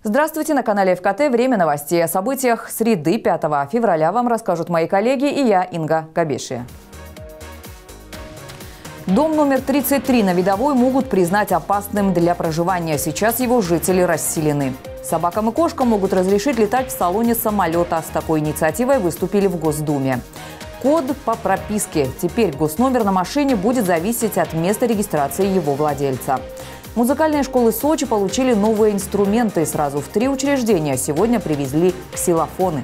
Здравствуйте, на канале ФКТ. Время новостей. О событиях среды 5 февраля вам расскажут мои коллеги и я, Инга Габешия. Дом номер 33 на Видовой могут признать опасным для проживания. Сейчас его жители расселены. Собакам и кошкам могут разрешить летать в салоне самолета. С такой инициативой выступили в Госдуме. Код по прописке. Теперь госномер на машине будет зависеть от места регистрации его владельца. Музыкальные школы Сочи получили новые инструменты. Сразу в 3 учреждения сегодня привезли ксилофоны.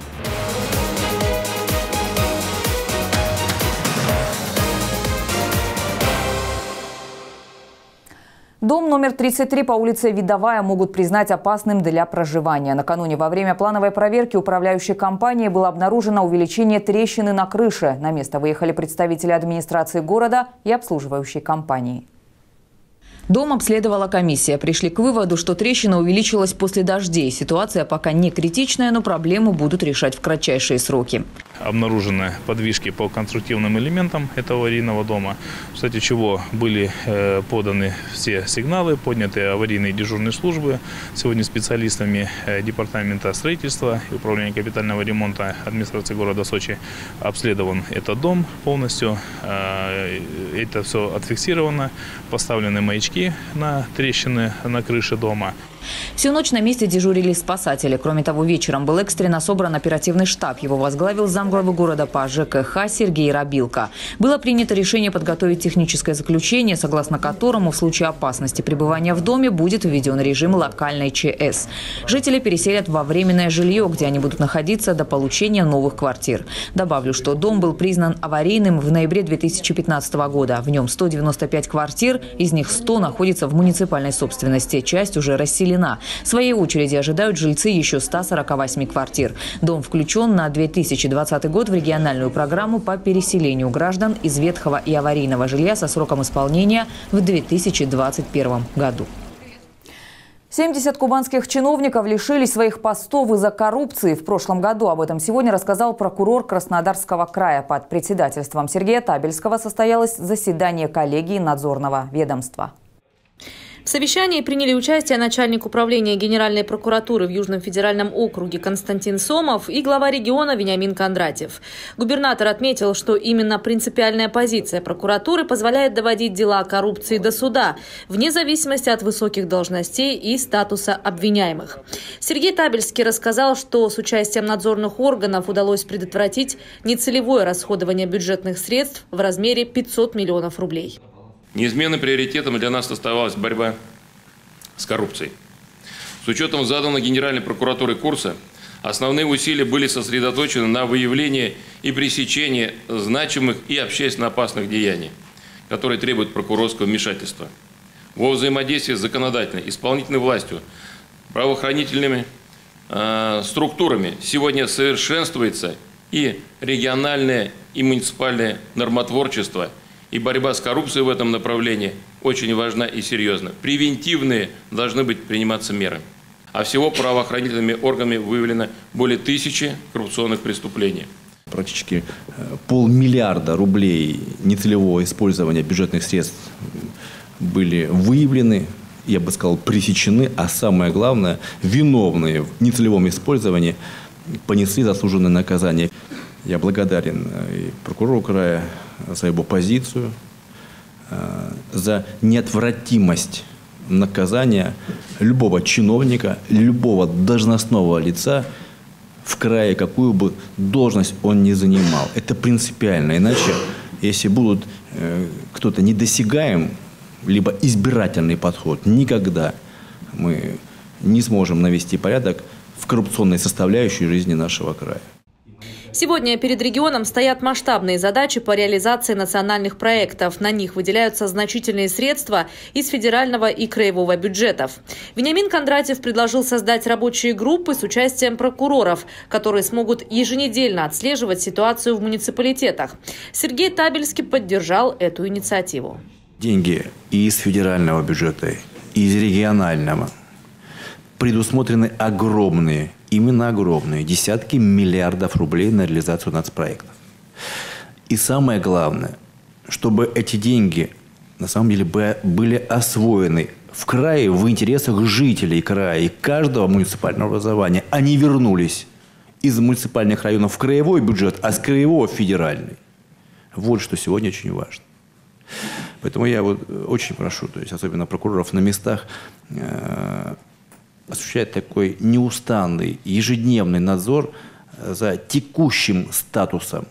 Дом номер 33 по улице Видовая могут признать опасным для проживания. Накануне во время плановой проверки управляющей компании было обнаружено увеличение трещины на крыше. На место выехали представители администрации города и обслуживающей компании. Дом обследовала комиссия. Пришли к выводу, что трещина увеличилась после дождей. Ситуация пока не критичная, но проблему будут решать в кратчайшие сроки. Обнаружены подвижки по конструктивным элементам этого аварийного дома, в результате чего были поданы все сигналы, подняты аварийные дежурные службы. Сегодня специалистами Департамента строительства и управления капитального ремонта администрации города Сочи обследован этот дом полностью. Это все отфиксировано, поставлены маячки на трещины на крыше дома. Всю ночь на месте дежурили спасатели. Кроме того, вечером был экстренно собран оперативный штаб. Его возглавил замглавы города по ЖКХ Сергей Рабилко. Было принято решение подготовить техническое заключение, согласно которому в случае опасности пребывания в доме будет введен режим локальной ЧС. Жители переселят во временное жилье, где они будут находиться до получения новых квартир. Добавлю, что дом был признан аварийным в ноябре 2015 года. В нем 195 квартир, из них 100 находится в муниципальной собственности. Часть уже расселена. В своей очереди ожидают жильцы еще 148 квартир. Дом включен на 2020 год в региональную программу по переселению граждан из ветхого и аварийного жилья со сроком исполнения в 2021 году. 70 кубанских чиновников лишились своих постов из-за коррупции в прошлом году. Об этом сегодня рассказал прокурор Краснодарского края. Под председательством Сергея Табельского состоялось заседание коллегии надзорного ведомства. В совещании приняли участие начальник управления Генеральной прокуратуры в Южном федеральном округе Константин Сомов и глава региона Вениамин Кондратьев. Губернатор отметил, что именно принципиальная позиция прокуратуры позволяет доводить дела о коррупции до суда, вне зависимости от высоких должностей и статуса обвиняемых. Сергей Табельский рассказал, что с участием надзорных органов удалось предотвратить нецелевое расходование бюджетных средств в размере 500 миллионов рублей. Неизменным приоритетом для нас оставалась борьба с коррупцией. С учетом заданного Генеральной прокуратурой курса, основные усилия были сосредоточены на выявлении и пресечении значимых и общественно опасных деяний, которые требуют прокурорского вмешательства. Во взаимодействии с законодательной, исполнительной властью, правоохранительными структурами сегодня совершенствуется и региональное, и муниципальное нормотворчество. И борьба с коррупцией в этом направлении очень важна и серьезна. Превентивные должны быть приниматься меры. А всего правоохранительными органами выявлено более 1000 коррупционных преступлений. Практически 500 миллиарда рублей нецелевого использования бюджетных средств были выявлены, я бы сказал, пресечены, а самое главное, виновные в нецелевом использовании понесли заслуженное наказание. Я благодарен и прокурору края за его позицию, за неотвратимость наказания любого чиновника, любого должностного лица в крае, какую бы должность он ни занимал. Это принципиально. Иначе, если будут кто-то недосягаем, либо избирательный подход, никогда мы не сможем навести порядок в коррупционной составляющей жизни нашего края. Сегодня перед регионом стоят масштабные задачи по реализации национальных проектов. На них выделяются значительные средства из федерального и краевого бюджетов. Вениамин Кондратьев предложил создать рабочие группы с участием прокуроров, которые смогут еженедельно отслеживать ситуацию в муниципалитетах. Сергей Табельский поддержал эту инициативу. Деньги и из федерального бюджета, и из регионального предусмотрены огромные, именно огромные, десятки миллиардов рублей на реализацию нацпроектов. И самое главное, чтобы эти деньги на самом деле были освоены в крае в интересах жителей края и каждого муниципального образования. Они вернулись из муниципальных районов в краевой бюджет, а с краевого в федеральный. Вот что сегодня очень важно. Поэтому я вот очень прошу, то есть особенно прокуроров на местах, осуществлять такой неустанный ежедневный надзор за текущим статусом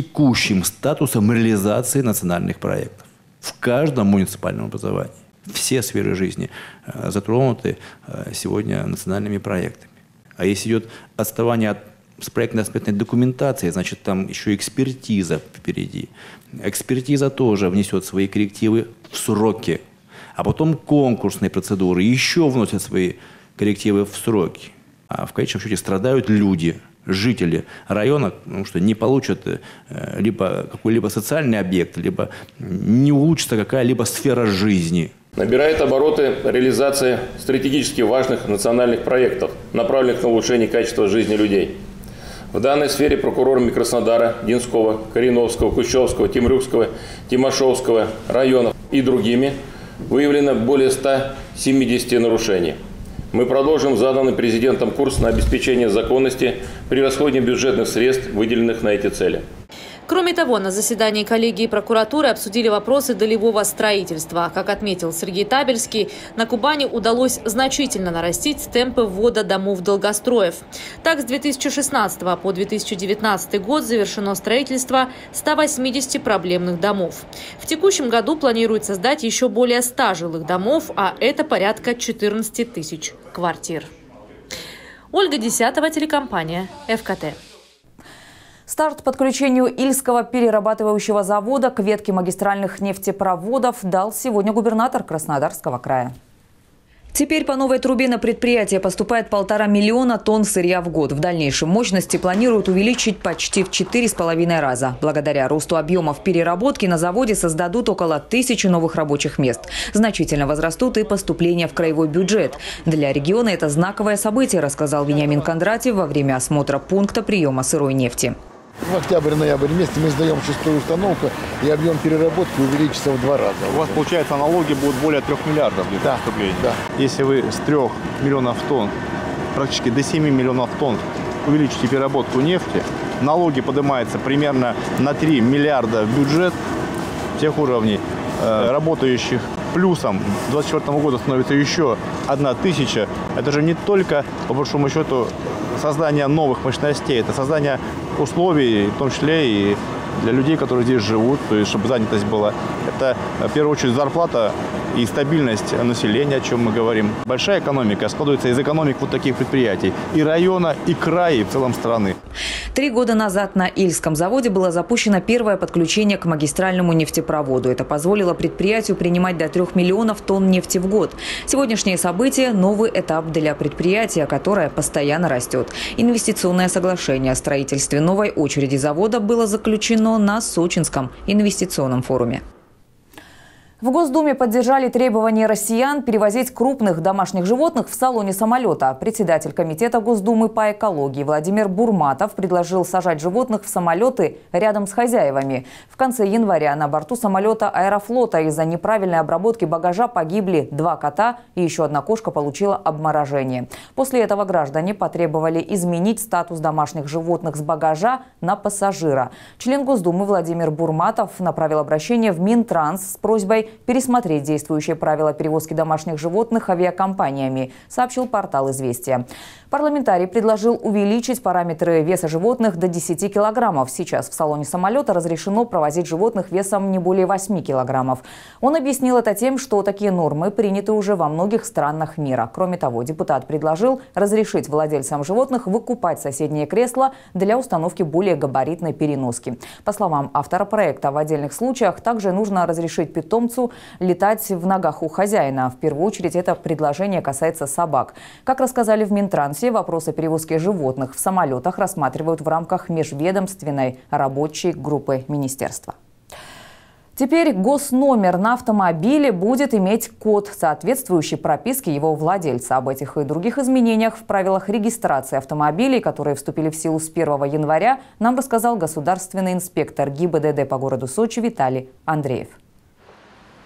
реализации национальных проектов в каждом муниципальном образовании. Все сферы жизни затронуты сегодня национальными проектами. А если идет отставание с проектно-аспектной документацией, значит, там еще экспертиза впереди. Экспертиза тоже внесет свои коррективы в сроки. А потом конкурсные процедуры еще вносят свои коррективы в сроки. А в конечном счете страдают люди, жители района, потому что не получат либо какой-либо социальный объект, либо не улучшится какая-либо сфера жизни. Набирает обороты реализация стратегически важных национальных проектов, направленных на улучшение качества жизни людей. В данной сфере прокурорами Краснодара, Динского, Кореновского, Кущевского, Темрюкского, Тимошевского районов и другими выявлено более 170 нарушений. Мы продолжим заданный президентом курс на обеспечение законности при расходе бюджетных средств, выделенных на эти цели. Кроме того, на заседании коллегии прокуратуры обсудили вопросы долевого строительства. Как отметил Сергей Табельский, на Кубани удалось значительно нарастить темпы ввода домов долгостроев. Так, с 2016 по 2019 год завершено строительство 180 проблемных домов. В текущем году планируют создать еще более 100 жилых домов, а это порядка 14 тысяч квартир. Ольга Десятова, телекомпания ФКТ. Старт подключению Ильского перерабатывающего завода к ветке магистральных нефтепроводов дал сегодня губернатор Краснодарского края. Теперь по новой трубе на предприятие поступает 1,5 миллиона тонн сырья в год. В дальнейшем мощности планируют увеличить почти в 4,5 раза. Благодаря росту объемов переработки на заводе создадут около 1000 новых рабочих мест. Значительно возрастут и поступления в краевой бюджет. Для региона это знаковое событие, рассказал Вениамин Кондратьев во время осмотра пункта приема сырой нефти. В октябрь-ноябрь месяце мы сдаем 6-ю установку, и объем переработки увеличится в 2 раза. У вас, получается, налоги будут более 3 миллиардов для поступления. Да. Если вы с 3 миллионов тонн практически до 7 миллионов тонн увеличите переработку нефти, налоги поднимаются примерно на 3 миллиарда в бюджет всех уровней. Работающих плюсом к 2024 году становится еще 1000. Это же не только, по большому счету, создание новых мощностей, это создание условий, в том числе и для людей, которые здесь живут, то есть чтобы занятость была. Это, в первую очередь, зарплата и стабильность населения, о чем мы говорим. Большая экономика складывается из экономик вот таких предприятий. И района, и края, и в целом страны. 3 года назад на Ильском заводе было запущено первое подключение к магистральному нефтепроводу. Это позволило предприятию принимать до 3 миллионов тонн нефти в год. Сегодняшнее событие – новый этап для предприятия, которое постоянно растет. Инвестиционное соглашение о строительстве новой очереди завода было заключено на Сочинском инвестиционном форуме. В Госдуме поддержали требования россиян перевозить крупных домашних животных в салоне самолета. Председатель Комитета Госдумы по экологии Владимир Бурматов предложил сажать животных в самолеты рядом с хозяевами. В конце января на борту самолета Аэрофлота из-за неправильной обработки багажа погибли 2 кота и еще 1 кошка получила обморожение. После этого граждане потребовали изменить статус домашних животных с багажа на пассажира. Член Госдумы Владимир Бурматов направил обращение в Минтранс с просьбой пересмотреть действующие правила перевозки домашних животных авиакомпаниями, сообщил портал «Известия». Парламентарий предложил увеличить параметры веса животных до 10 килограммов. Сейчас в салоне самолета разрешено провозить животных весом не более 8 килограммов. Он объяснил это тем, что такие нормы приняты уже во многих странах мира. Кроме того, депутат предложил разрешить владельцам животных выкупать соседние кресла для установки более габаритной переноски. По словам автора проекта, в отдельных случаях также нужно разрешить питомцу летать в ногах у хозяина. В первую очередь это предложение касается собак. Как рассказали в Минтрансе, вопросы перевозки животных в самолетах рассматривают в рамках межведомственной рабочей группы министерства. Теперь госномер на автомобиле будет иметь код, соответствующий прописке его владельца. Об этих и других изменениях в правилах регистрации автомобилей, которые вступили в силу с 1 января, нам рассказал государственный инспектор ГИБДД по городу Сочи Виталий Андреев.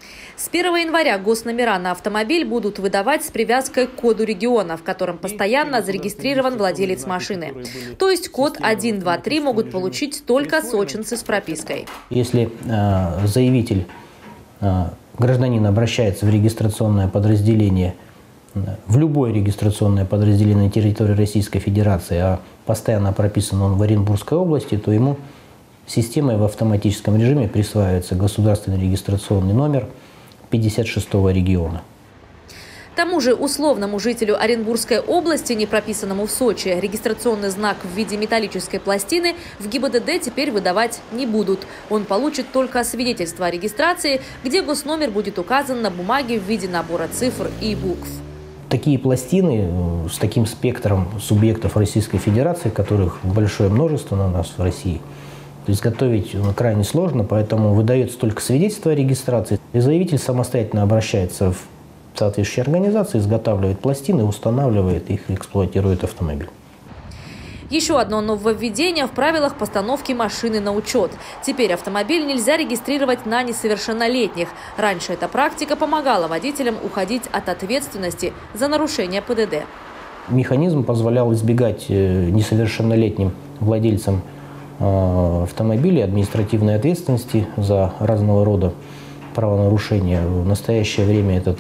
С 1 января госномера на автомобиль будут выдавать с привязкой к коду региона, в котором постоянно зарегистрирован владелец машины. То есть код 123 могут получить только сочинцы с пропиской. Если заявитель, гражданин, обращается в регистрационное подразделение, в любое регистрационное подразделение на территории Российской Федерации, а постоянно прописан он в Оренбургской области, то ему системой в автоматическом режиме присваивается государственный регистрационный номер 56-го региона. Тому же условному жителю Оренбургской области, не прописанному в Сочи, регистрационный знак в виде металлической пластины в ГИБДД теперь выдавать не будут. Он получит только свидетельство о регистрации, где госномер будет указан на бумаге в виде набора цифр и букв. Такие пластины с таким спектром субъектов Российской Федерации, которых большое множество на нас в России, изготовить крайне сложно, поэтому выдается только свидетельство о регистрации. И заявитель самостоятельно обращается в соответствующие организации, изготавливает пластины, устанавливает их и эксплуатирует автомобиль. Еще одно нововведение в правилах постановки машины на учет. Теперь автомобиль нельзя регистрировать на несовершеннолетних. Раньше эта практика помогала водителям уходить от ответственности за нарушение ПДД. Механизм позволял избегать несовершеннолетним владельцам автомобилей административной ответственности за разного рода правонарушения. В настоящее время этот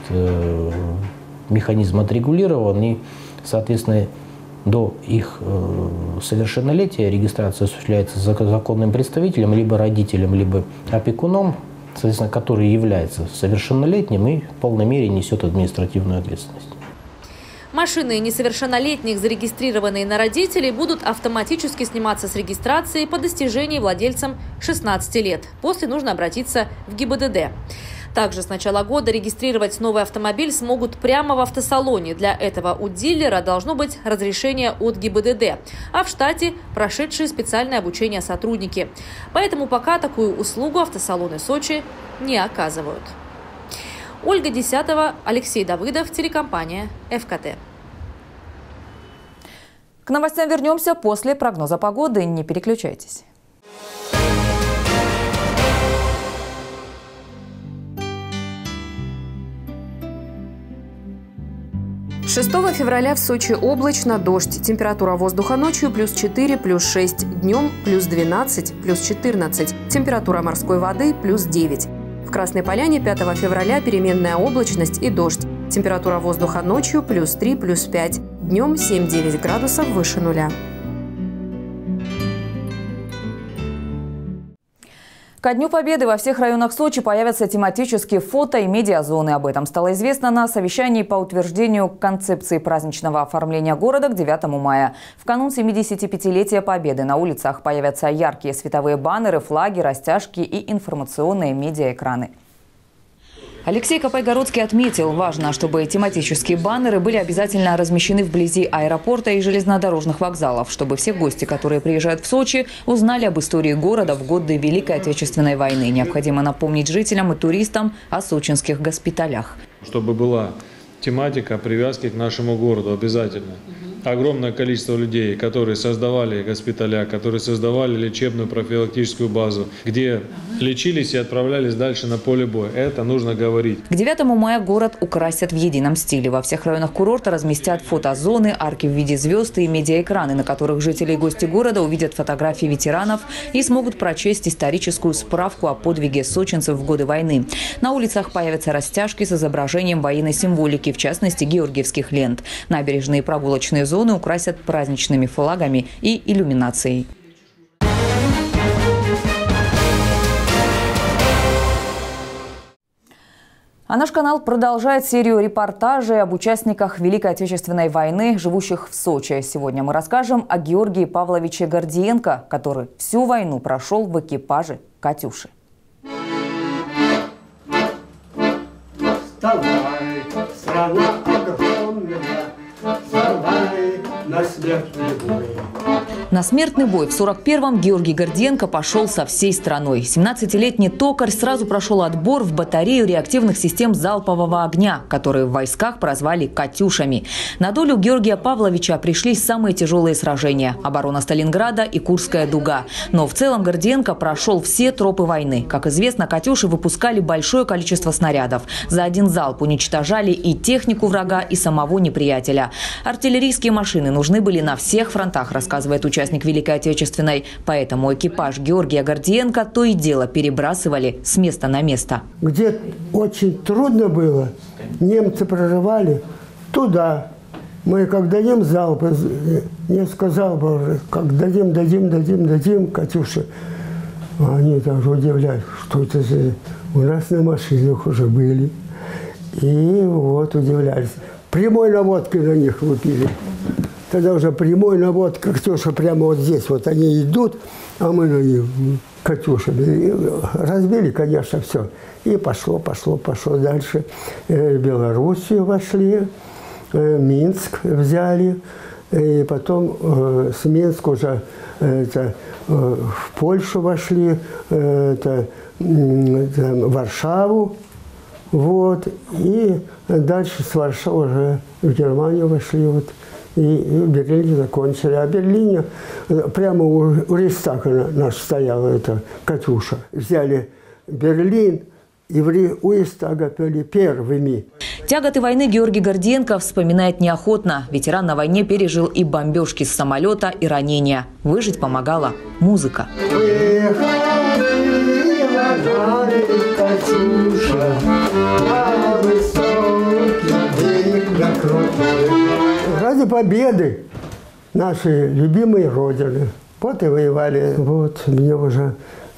механизм отрегулирован, и, соответственно, до их совершеннолетия регистрация осуществляется законным представителем, либо родителем, либо опекуном, соответственно, который является совершеннолетним и в полной мере несет административную ответственность. Машины несовершеннолетних, зарегистрированные на родителей, будут автоматически сниматься с регистрации по достижении владельцам 16 лет. После нужно обратиться в ГИБДД. Также с начала года регистрировать новый автомобиль смогут прямо в автосалоне. Для этого у дилера должно быть разрешение от ГИБДД, а в штате прошедшие специальное обучение сотрудники. Поэтому пока такую услугу автосалоны Сочи не оказывают. Ольга Десятова, Алексей Давыдов, телекомпания ФКТ. К новостям вернемся после прогноза погоды. Не переключайтесь. 6 февраля в Сочи облачно, дождь. Температура воздуха ночью +4, +6, днем +12, +14. Температура морской воды +9. В Красной Поляне 5 февраля переменная облачность и дождь. Температура воздуха ночью +3, +5. Днем 7-9 градусов выше нуля. Ко Дню Победы во всех районах Сочи появятся тематические фото- и медиазоны. Об этом стало известно на совещании по утверждению концепции праздничного оформления города к 9 мая. В канун 75-летия Победы на улицах появятся яркие световые баннеры, флаги, растяжки и информационные медиаэкраны. Алексей Копайгородский отметил, важно, чтобы тематические баннеры были обязательно размещены вблизи аэропорта и железнодорожных вокзалов, чтобы все гости, которые приезжают в Сочи, узнали об истории города в годы Великой Отечественной войны. Необходимо напомнить жителям и туристам о сочинских госпиталях. Чтобы была тематика привязки к нашему городу обязательно. Огромное количество людей, которые создавали госпиталя, которые создавали лечебную профилактическую базу, где лечились и отправлялись дальше на поле боя. Это нужно говорить. К 9 мая город украсят в едином стиле. Во всех районах курорта разместят фотозоны, арки в виде звезд и медиаэкраны, на которых жители и гости города увидят фотографии ветеранов и смогут прочесть историческую справку о подвиге сочинцев в годы войны. На улицах появятся растяжки с изображением военной символики, в частности георгиевских лент. Набережные и прогулочные зоны украсят праздничными флагами и иллюминацией. А наш канал продолжает серию репортажей об участниках Великой Отечественной войны, живущих в Сочи. Сегодня мы расскажем о Георгии Павловиче Гордиенко, который всю войну прошел в экипаже «Катюши». Вставай, страна огромная, вставай на смертный бой. На смертный бой в 41-м Георгий Гордиенко пошел со всей страной. 17-летний токарь сразу прошел отбор в батарею реактивных систем залпового огня, которые в войсках прозвали «Катюшами». На долю Георгия Павловича пришлись самые тяжелые сражения – оборона Сталинграда и Курская дуга. Но в целом Гордиенко прошел все тропы войны. Как известно, «Катюши» выпускали большое количество снарядов. За один залп уничтожали и технику врага, и самого неприятеля. Артиллерийские машины нужны были на всех фронтах, рассказывает участник Великой Отечественной. Поэтому экипаж Георгия Гордиенко то и дело перебрасывали с места на место. Где очень трудно было, немцы прорывали туда. Мы как дадим залп, несколько залпов уже, как дадим, «Катюши». Они даже удивляются, что это за... У нас на машинах уже были. И вот удивлялись. Прямой наводкой на них лупили. Тогда уже прямой наводка, «Катюша» прямо вот здесь. Вот они идут, а мы на них «Катюшами». Разбили, конечно, все. И пошло дальше. В Белоруссию вошли, Минск взяли. И потом с Минска уже в Польшу вошли, в Варшаву. Вот. И дальше с Варшавы уже в Германию вошли. Вот. И в Берлине закончили. А в Берлине прямо у Рейхстага наш стояла эта «Катюша». Взяли Берлин и у Рейхстага были первыми. Тяготы войны Георгий Гордиенко вспоминает неохотно. Ветеран на войне пережил и бомбежки с самолета, и ранения. Выжить помогала музыка. Ради победы нашей любимой Родины. Вот и воевали. Вот мне уже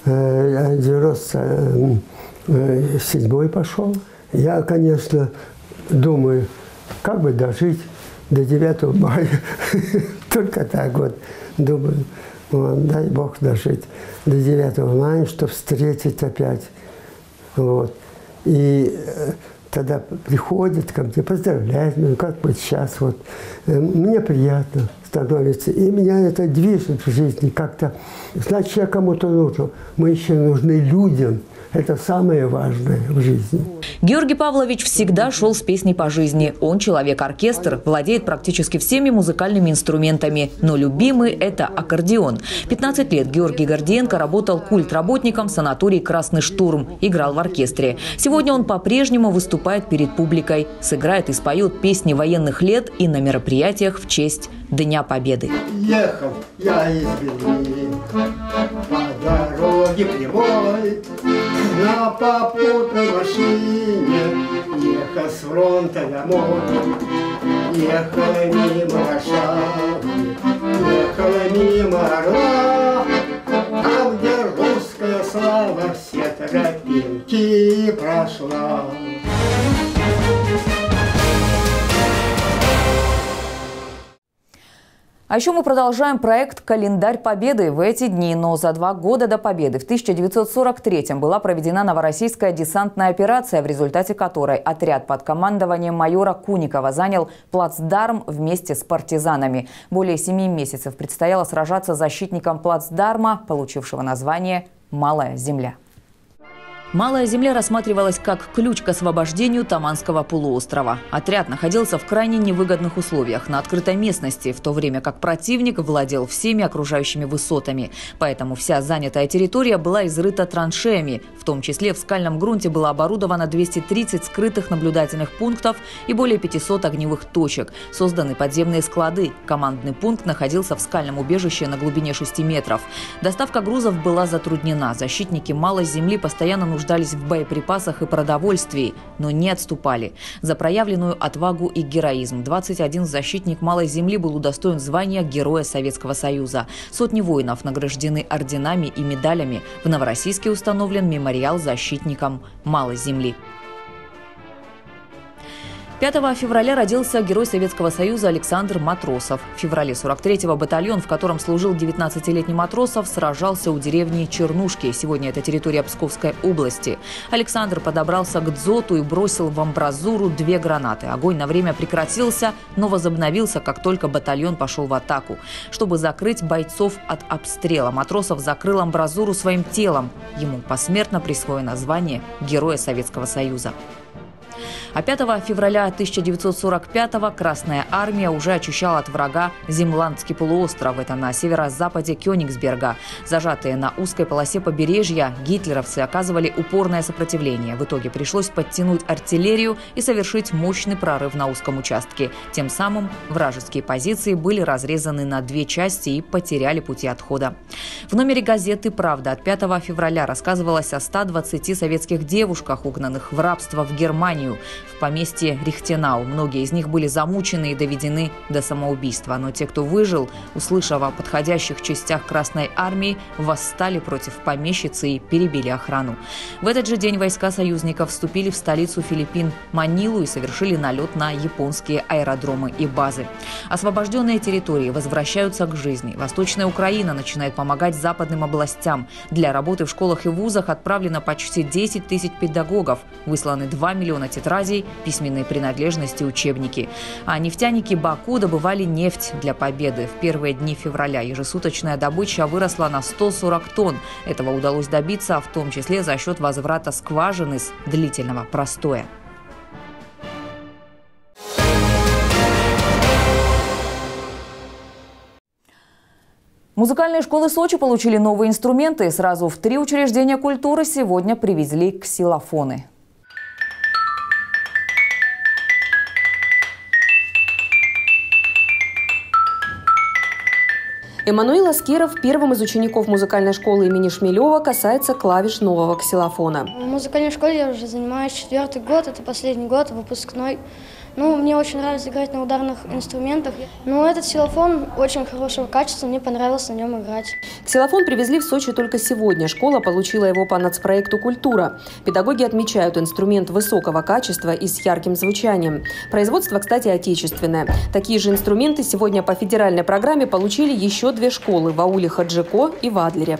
97-й пошел. Я, конечно, думаю, как бы дожить до 9 мая. Только так вот думаю. Дай Бог дожить до 9 мая, чтобы встретить опять. Вот. И тогда приходит ко мне, поздравляет меня, как бы сейчас. Вот. Мне приятно становится. И меня это движет в жизни как-то. Значит, я кому-то нужен. Мы еще нужны людям. Это самое важное в жизни. Георгий Павлович всегда шел с песней по жизни. Он человек-оркестр, владеет практически всеми музыкальными инструментами. Но любимый – это аккордеон. 15 лет Георгий Гордиенко работал культработником в санатории «Красный штурм». Играл в оркестре. Сегодня он по-прежнему выступает перед публикой. Сыграет и споет песни военных лет и на мероприятиях в честь Дня Победы. Ехал я из Берлина по дороге прямой, на попутной машине, ехал с фронта домой. Ехала мимо Варшавы, ехала мимо Орла, там, где русская слава все тропинки прошла. А еще мы продолжаем проект «Календарь Победы» в эти дни. Но за 2 года до Победы в 1943-м была проведена новороссийская десантная операция, в результате которой отряд под командованием майора Куникова занял плацдарм вместе с партизанами. Более 7 месяцев предстояло сражаться защитникам плацдарма, получившего название «Малая земля». Малая земля рассматривалась как ключ к освобождению Таманского полуострова. Отряд находился в крайне невыгодных условиях на открытой местности, в то время как противник владел всеми окружающими высотами. Поэтому вся занятая территория была изрыта траншеями. В том числе в скальном грунте было оборудовано 230 скрытых наблюдательных пунктов и более 500 огневых точек. Созданы подземные склады. Командный пункт находился в скальном убежище на глубине 6 метров. Доставка грузов была затруднена. Защитники Малой земли постоянно нуждались в боеприпасах и продовольствии, но не отступали. За проявленную отвагу и героизм 21 защитник Малой земли был удостоен звания Героя Советского Союза. Сотни воинов награждены орденами и медалями. В Новороссийске установлен мемориал защитникам Малой земли. 5 февраля родился герой Советского Союза Александр Матросов. В феврале 43-го батальон, в котором служил 19-летний Матросов, сражался у деревни Чернушки. Сегодня это территория Псковской области. Александр подобрался к дзоту и бросил в амбразуру 2 гранаты. Огонь на время прекратился, но возобновился, как только батальон пошел в атаку. Чтобы закрыть бойцов от обстрела, Матросов закрыл амбразуру своим телом. Ему посмертно присвоено звание Героя Советского Союза. А 5 февраля 1945-го Красная армия уже очищала от врага Земландский полуостров. Это на северо-западе Кёнигсберга. Зажатые на узкой полосе побережья, гитлеровцы оказывали упорное сопротивление. В итоге пришлось подтянуть артиллерию и совершить мощный прорыв на узком участке. Тем самым вражеские позиции были разрезаны на 2 части и потеряли пути отхода. В номере газеты «Правда» от 5 февраля рассказывалось о 120 советских девушках, угнанных в рабство в Германию. В поместье Рихтенау. Многие из них были замучены и доведены до самоубийства. Но те, кто выжил, услышав о подходящих частях Красной армии, восстали против помещицы и перебили охрану. В этот же день войска союзников вступили в столицу Филиппин Манилу и совершили налет на японские аэродромы и базы. Освобожденные территории возвращаются к жизни. Восточная Украина начинает помогать западным областям. Для работы в школах и вузах отправлено почти 10 тысяч педагогов. Высланы 2 миллиона тетрадей, письменные принадлежности, учебники. А нефтяники Баку добывали нефть для победы. В первые дни февраля ежесуточная добыча выросла на 140 тонн. Этого удалось добиться, в том числе за счет возврата скважины с длительного простоя. Музыкальные школы Сочи получили новые инструменты. Сразу в 3 учреждения культуры сегодня привезли ксилофоны. Эммануил Аскеров, первым из учеников музыкальной школы имени Шмелева, касается клавиш нового ксилофона. В музыкальной школе я уже занимаюсь 4-й год, это последний год, выпускной. Мне очень нравится играть на ударных инструментах. Этот ксилофон очень хорошего качества, мне понравилось на нем играть. Ксилофон привезли в Сочи только сегодня. Школа получила его по нацпроекту «Культура». Педагоги отмечают инструмент высокого качества и с ярким звучанием. Производство, кстати, отечественное. Такие же инструменты сегодня по федеральной программе получили еще 2 школы в ауле Хаджико и в Адлере.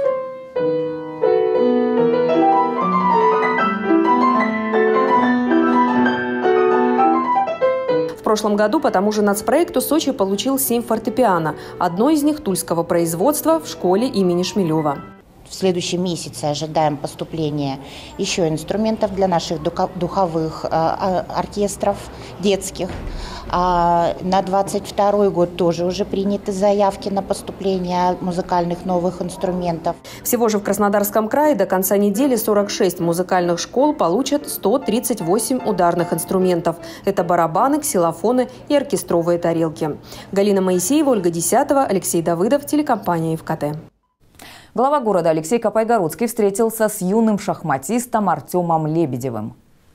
В прошлом году по тому же нацпроекту Сочи получил 7 фортепиано. Одно из них тульского производства в школе имени Шмелева. В следующем месяце ожидаем поступления еще инструментов для наших духовых оркестров детских. На 2022 год тоже уже приняты заявки на поступление музыкальных новых инструментов. Всего же в Краснодарском крае до конца недели 46 музыкальных школ получат 138 ударных инструментов. Это барабаны, ксилофоны и оркестровые тарелки. Галина Моисеева, Ольга Десятова, Алексей Давыдов, телекомпания ФКТ. Глава города Алексей Капайгородский встретился с юным шахматистом Артемом Лебедевым.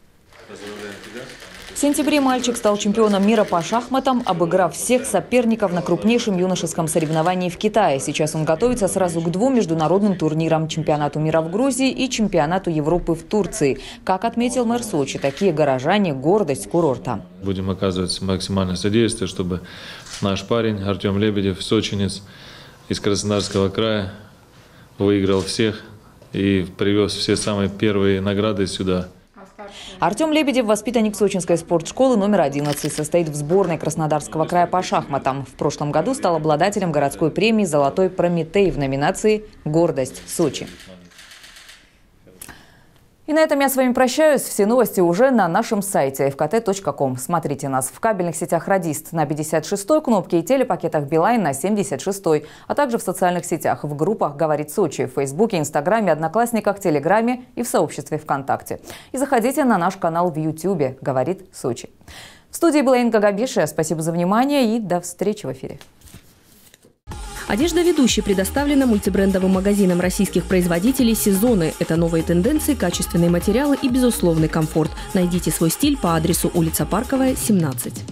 В сентябре мальчик стал чемпионом мира по шахматам, обыграв всех соперников на крупнейшем юношеском соревновании в Китае. Сейчас он готовится сразу к 2 международным турнирам – чемпионату мира в Грузии и чемпионату Европы в Турции. Как отметил мэр Сочи, такие горожане – гордость курорта. Будем оказывать максимальное содействие, чтобы наш парень Артем Лебедев, сочинец из Краснодарского края, выиграл всех и привез все самые первые награды сюда. Артем Лебедев – воспитанник сочинской спортшколы номер 11, состоит в сборной Краснодарского края по шахматам. В прошлом году стал обладателем городской премии «Золотой Прометей» в номинации «Гордость Сочи». И на этом я с вами прощаюсь. Все новости уже на нашем сайте fkt.com. Смотрите нас в кабельных сетях «Радист» на 56-й кнопке и телепакетах «Билайн» на 76-й, а также в социальных сетях, в группах «Говорит Сочи», в Фейсбуке, Инстаграме, Одноклассниках, Телеграме и в сообществе ВКонтакте. И заходите на наш канал в Ютьюбе «Говорит Сочи». В студии была Инга Габиша. Спасибо за внимание и до встречи в эфире. Одежда ведущей предоставлена мультибрендовым магазином российских производителей «Сезоны». Это новые тенденции, качественные материалы и безусловный комфорт. Найдите свой стиль по адресу улица Парковая, 17.